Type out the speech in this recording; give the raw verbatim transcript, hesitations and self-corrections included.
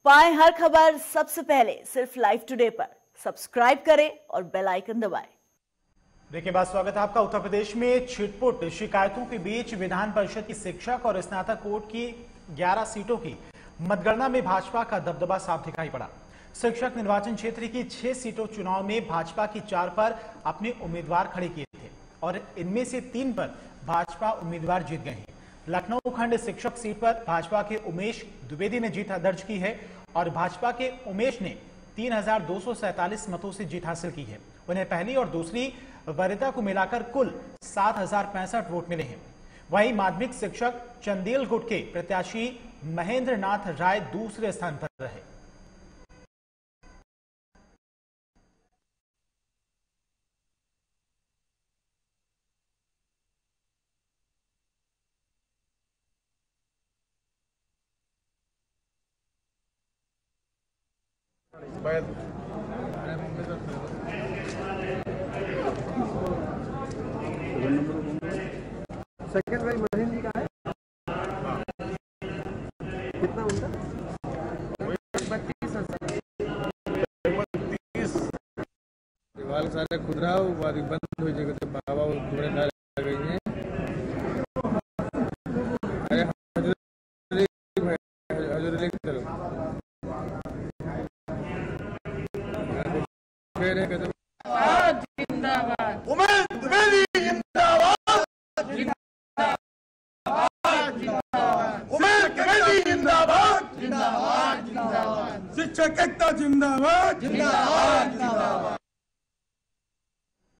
पाएं हर खबर सबसे पहले सिर्फ लाइव टुडे पर। सब्सक्राइब करें और बेल आइकन दबाएं। देखिए बात स्वागत है आपका। उत्तर प्रदेश में छिटपुट शिकायतों के बीच विधान परिषद की शिक्षक और स्नातक कोट की ग्यारह सीटों की मतगणना में भाजपा का दबदबा साफ दिखाई पड़ा। शिक्षक निर्वाचन क्षेत्र की छह सीटों चुनाव में भाजपा की चार पर अपने उम्मीदवार खड़े किए थे और इनमें से तीन पर भाजपा उम्मीदवार जीत गए हैं। लखनऊ खंड शिक्षक सीट पर भाजपा के उमेश द्विवेदी ने जीत दर्ज की है और भाजपा के उमेश ने तीन हजार दो सौ सैंतालीस मतों से जीत हासिल की है। उन्हें पहली और दूसरी वरीयता को मिलाकर कुल सात हजार पैंसठ वोट मिले हैं। वहीं माध्यमिक शिक्षक चंदेल गुट के प्रत्याशी महेंद्र नाथ राय दूसरे स्थान पर रहे। सेकंड भाई महेंद्र जी का है कितना उनका बत्तीस हजार बत्तीस दीवार सारे खुदरा बंद हो जगह से बाबा थोड़े ना गई हैं। अरे हजूर लेके चलो जिंदाबाद उमेश द्विवेदी जिंदाबाद उमेश द्विवेदी जिंदाबाद जिंदाबाद जिंदाबाद शिक्षक एकता जिंदाबाद जिंदाबाद जिंदाबाद।